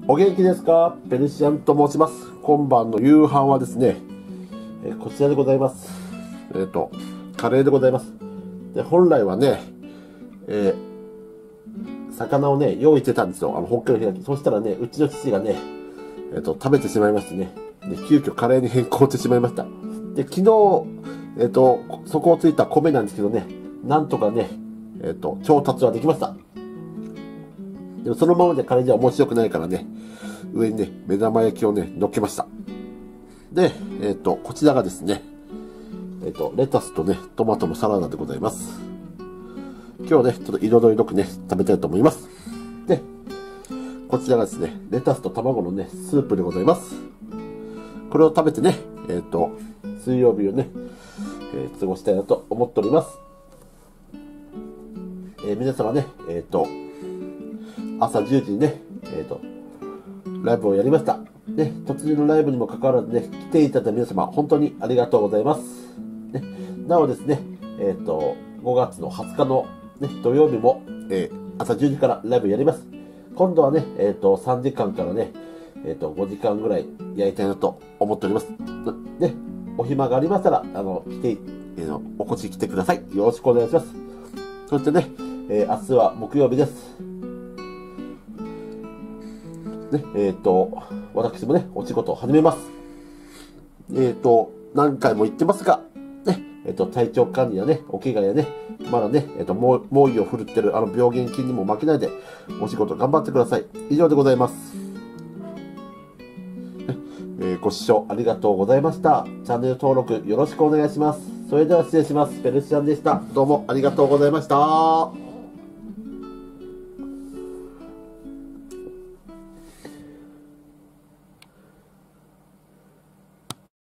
お元気ですか？ペルシアンと申します。今晩の夕飯はですね、こちらでございます。カレーでございます。で、本来はね、魚をね、用意してたんですよ。ホッケの開き。そしたらね、うちの父がね、食べてしまいましてね。で、急遽カレーに変更してしまいました。で、昨日、底をついた米なんですけどね、なんとかね、調達はできました。でもそのままでカレーじゃ面白くないからね、上にね、目玉焼きをね、乗っけました。で、こちらがですね、レタスとね、トマトのサラダでございます。今日ね、ちょっと彩りよくね、食べたいと思います。で、こちらがですね、レタスと卵のね、スープでございます。これを食べてね、水曜日をね、過ごしたいなと思っております。皆様ね、朝10時にね、ライブをやりました。ね、突然のライブにもかかわらずね、来ていただいた皆様、本当にありがとうございます。ね、なおですね、5月の20日の、ね、土曜日も、朝10時からライブやります。今度はね、3時間からね、5時間ぐらいやりたいなと思っております。ね、お暇がありましたら、お越し来てください。よろしくお願いします。そしてね、明日は木曜日です。ね、私もね、お仕事を始めます。何回も言ってますが、ね、体調管理やね、お怪我やね、まだね、猛威を振るってる病原菌にも負けないで、お仕事頑張ってください。以上でございます。ご視聴ありがとうございました。チャンネル登録よろしくお願いします。それでは失礼します。ペルシアンでした。どうもありがとうございました。